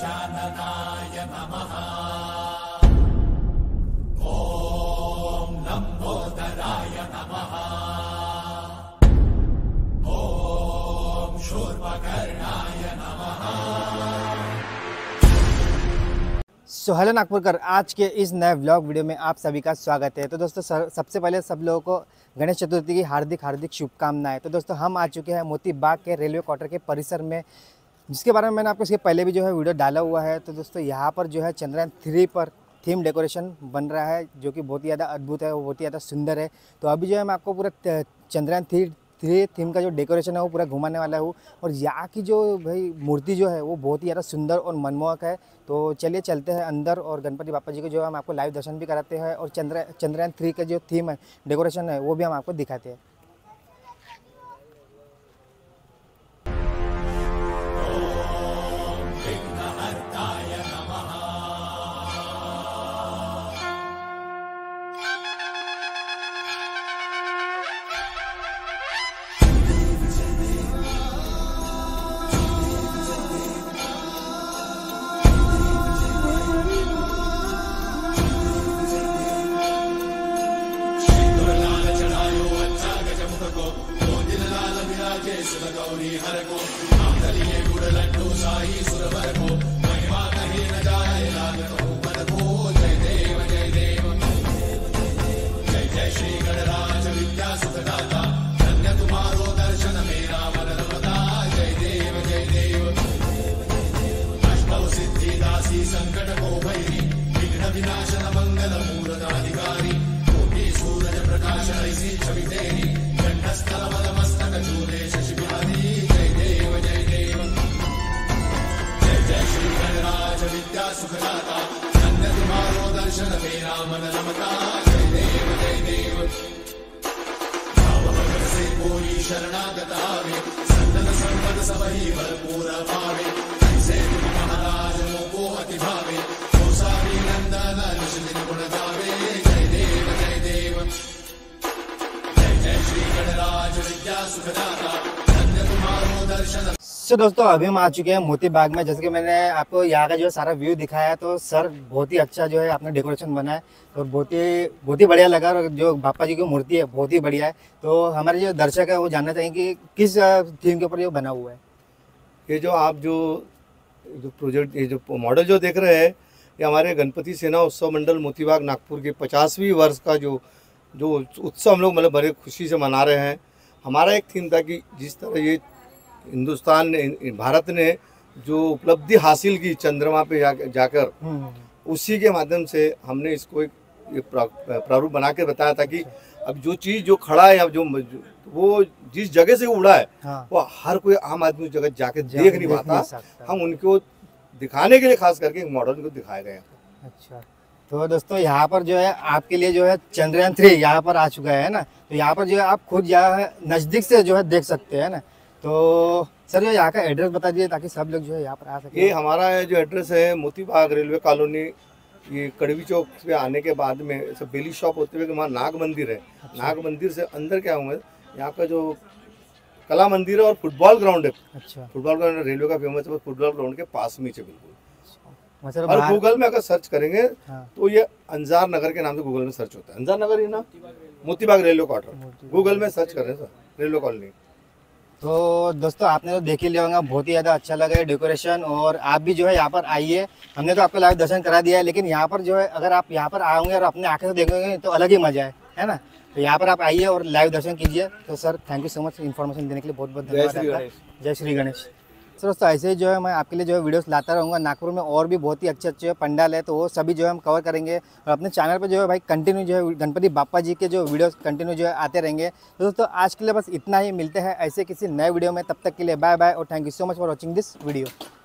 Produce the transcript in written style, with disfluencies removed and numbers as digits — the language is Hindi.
गजाननाय नमः। ॐ लंबोदराय नमः। ॐ शूर्पकर्णाय नमः। हेलो नागपुरकर, आज के इस नए व्लॉग वीडियो में आप सभी का स्वागत है। तो दोस्तों सबसे पहले सब लोगों को गणेश चतुर्थी की हार्दिक शुभकामनाएं। तो दोस्तों हम आ चुके हैं मोती बाग के रेलवे क्वार्टर के परिसर में, जिसके बारे में मैंने आपको इसके पहले भी वीडियो डाला हुआ है। तो दोस्तों यहाँ पर चंद्रयान 3 पर थीम डेकोरेशन बन रहा है, जो कि बहुत ही ज़्यादा अद्भुत है, वो बहुत ही ज़्यादा सुंदर है। तो अभी मैं आपको पूरा चंद्रयान 3 थीम का जो डेकोरेशन है वो पूरा घुमाने वाला हूँ। और यहाँ की भाई मूर्ति है वो बहुत ही ज़्यादा सुंदर और मनमोहक है। तो चलिए चलते हैं अंदर और गणपति बापा जी को हम आपको लाइव दर्शन भी कराते हैं, और चंद्रयान 3 का जो थीम है, डेकोरेशन है, वो भी हम आपको दिखाते हैं। गौरी हर को आंगलिये गुड़ लड्डू साई सुरवर को महिमा कहीं न जाए लागत हो मन को। जय देव जय देव जय जय श्री गणराज विद्या सुखदाता, धन्य तुम्हारो दर्शन मेरा मन रमता। जय देव जय देव अष्टौ सिद्धि दासी संकट को भैरी, विघ्न विनाशन मंगल मूर्ताधिकारी, कोटि सूरज प्रकाश ऐसी छवि तेरी, कंठस्थल मद मस्तक झूले शशि बिहारी। जय देव जय देव जय जय श्री गणराज विद्या सुखदाता, धन्य तुम्हारो दर्शन मेरा मन रमता। जय देव जय देव भाव भगत से कोई शरणागत आवे, संतन संपद सबही भरपूर पावे। ऐसे तुम महाराज को अति भावे, गोसावी नंदन ऋषि दिन गुण गावे। जय देव जय देव श्री गणराज विद्या सुखदाता, धन्य तुम्हारो दर्शन। तो दोस्तों अभी हम आ चुके हैं मोती बाग में। जैसे कि मैंने आपको यहाँ का सारा व्यू दिखाया, तो सर बहुत ही अच्छा आपने डेकोरेशन बनाया, तो बहुत ही बढ़िया लगा। और जो बापा जी की मूर्ति है बहुत ही बढ़िया है। तो हमारे जो दर्शक है वो जानना चाहिए कि किस थीम के ऊपर ये बना हुआ है। ये जो आप जो प्रोजेक्ट, ये जो मॉडल जो देख रहे हैं, ये हमारे गणपति सेना उत्सव मंडल मोती बाग नागपुर के 50वीं वर्ष का जो उत्सव हम लोग बड़े खुशी से मना रहे हैं। हमारा एक थीम था कि जिस तरह ये हिंदुस्तान ने, भारत ने जो उपलब्धि हासिल की चंद्रमा पे जाकर, उसी के माध्यम से हमने इसको एक प्रारूप बना के बताया था कि अब जो चीज़ जो खड़ा है, अब जो वो जिस जगह से उड़ा है, हाँ, वो हर कोई आम आदमी उस जगह जाके देख नहीं पाता। हम उनको दिखाने के लिए खास करके मॉडल को दिखाए गए हैं। अच्छा, तो दोस्तों यहाँ पर आपके लिए चंद्रयान 3 यहाँ पर आ चुका है ना। तो यहाँ पर आप खुद नज़दीक से देख सकते हैं ना। तो सर यहाँ का एड्रेस बता दीजिए ताकि सब लोग यहाँ पर आ सके। ये हमारा जो एड्रेस है मोती बाग रेलवे कॉलोनी, ये कड़वी चौक से आने के बाद में बेली शॉप होते हुए वहाँ नाग मंदिर है। अच्छा। नाग मंदिर से अंदर क्या होंगे, यहाँ का जो कला मंदिर है और फुटबॉल ग्राउंड है। अच्छा, फुटबॉल ग्राउंड रेलवे का फेमस है, फुटबॉल ग्राउंड के पास में बिल्कुल। और गूगल में अगर सर्च करेंगे, हाँ, तो ये अंजार नगर के नाम से गूगल में सर्च होता है। अंजार नगर ही ना, Moti Bagh railway quarter, Google में सर्च करें सर, रेलवे कॉलोनी। तो दोस्तों आपने तो देख ही लिया होगा, बहुत ही ज़्यादा अच्छा लगा है डेकोरेशन। और आप भी यहाँ पर आइए। हमने तो आपको लाइव दर्शन करा दिया है, लेकिन यहाँ पर अगर आप यहाँ पर आएंगे और अपने आंखें से देखेंगे तो अलग ही मजा है ना। तो यहाँ पर आप आइए और लाइव दर्शन कीजिए। तो sir thank you so much information देने के लिए, बहुत बहुत धन्यवाद। जय श्री गणेश। सर दोस्तों ऐसे ही मैं आपके लिए वीडियोस लाता रहूँगा। नागपुर में और भी बहुत ही अच्छे पंडाल है, तो वो सभी हम कवर करेंगे। और अपने चैनल पर भाई कंटिन्यू गणपति बापा जी के वीडियोस कंटिन्यू आते रहेंगे। तो दोस्तों आज के लिए बस इतना ही। मिलते हैं ऐसे किसी नए वीडियो में, तब तक के लिए बाय बाय और thank you so much for watching this video.